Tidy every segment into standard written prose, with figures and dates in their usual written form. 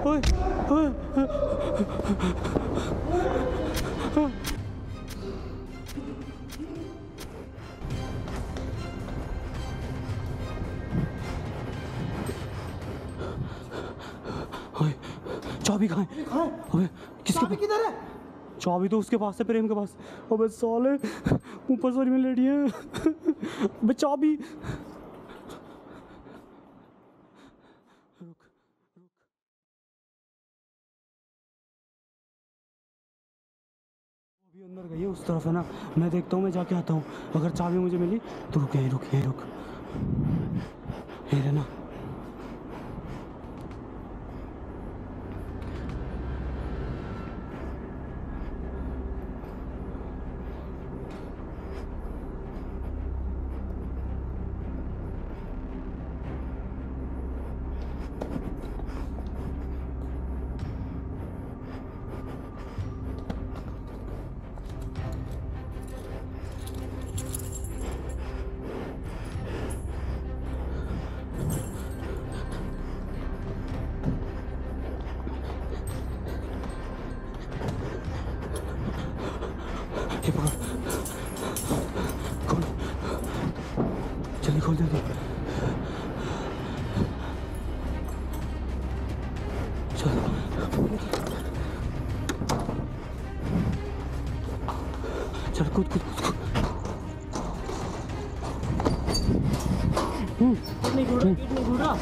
ओए ओए चाबी कहाँ है? अबे किसके पास? किधर है? चाबी तो उसके पास है, प्रेम के पास। अबे साले ऊपर सोरी में लेडी है। अबे चाबी अभी अंदर गई है उस तरफ है ना। मैं देखता हूँ, मैं जाके आता हूँ। अगर चाबी मुझे मिली तो रुक, यहीं रुक, यहीं रुक, यहीं रहना। ये पकड़, खोल, जल्दी खोल जल्दी। चल चल कूद कूद कूद। नहीं घूर रहा।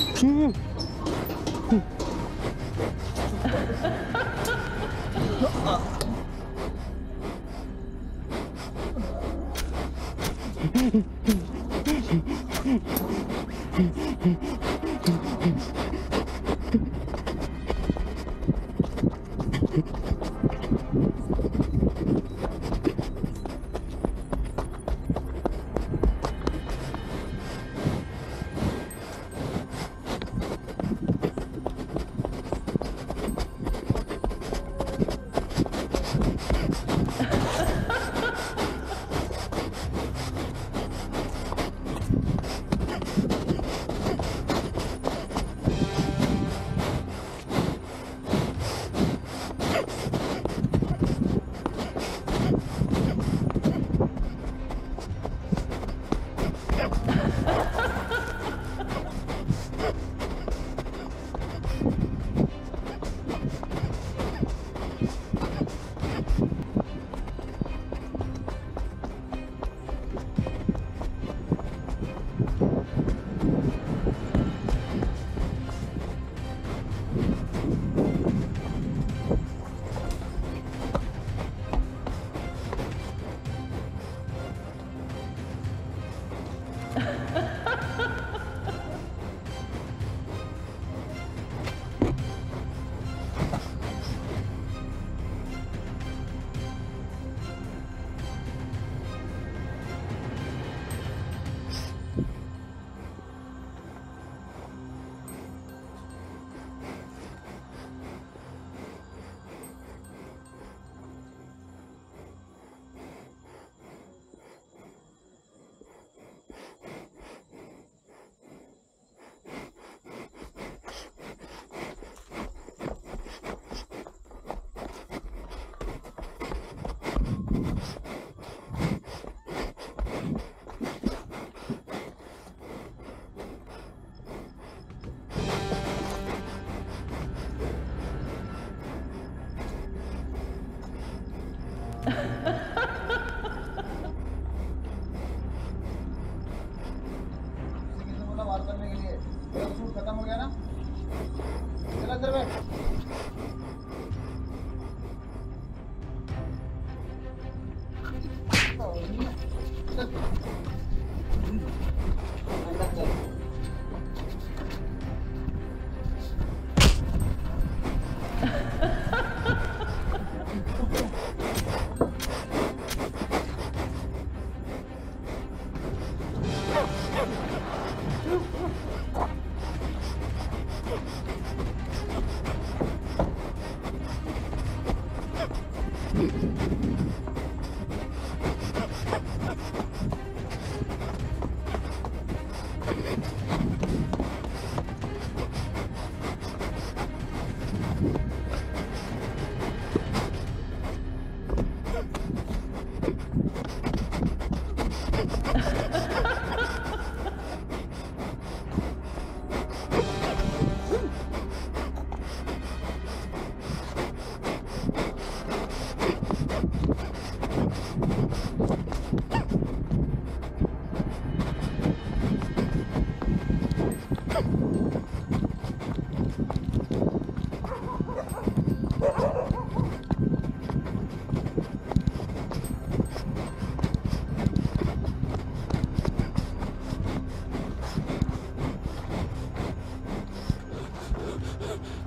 बात करने के लिए सूट खत्म हो गया ना, चल अंदर बैठ।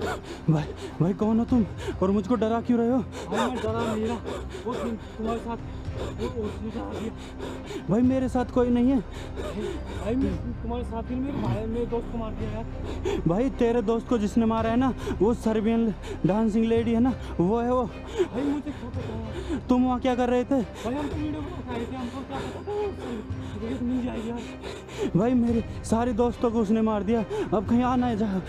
भाई भाई कौन हो तुम और मुझको डरा क्यों रहे हो? भाई मैं डरा नहीं रहा, वो तुम्हारे साथ वो उसने डरा दिया। भाई मेरे साथ कोई नहीं है। भाई मैं तुम्हारे साथ ही, मेरे दोस्त को मार दिया यार। भाई तेरे दोस्त को जिसने मारा है ना, वो सर्बियन डांसिंग लेडी है ना, वो है वो। भाई मुझे क्या पता, तुम वहाँ क्या कर रहे थे? भाई हम तो वीडियो बना रहे थे, हमको क्या पता था वो तो मिल जाएगी यार। भाई मेरे सारे दोस्तों को उसने मार दिया, अब कहीं आना है जा।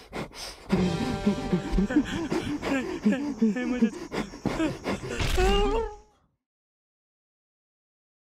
मुझे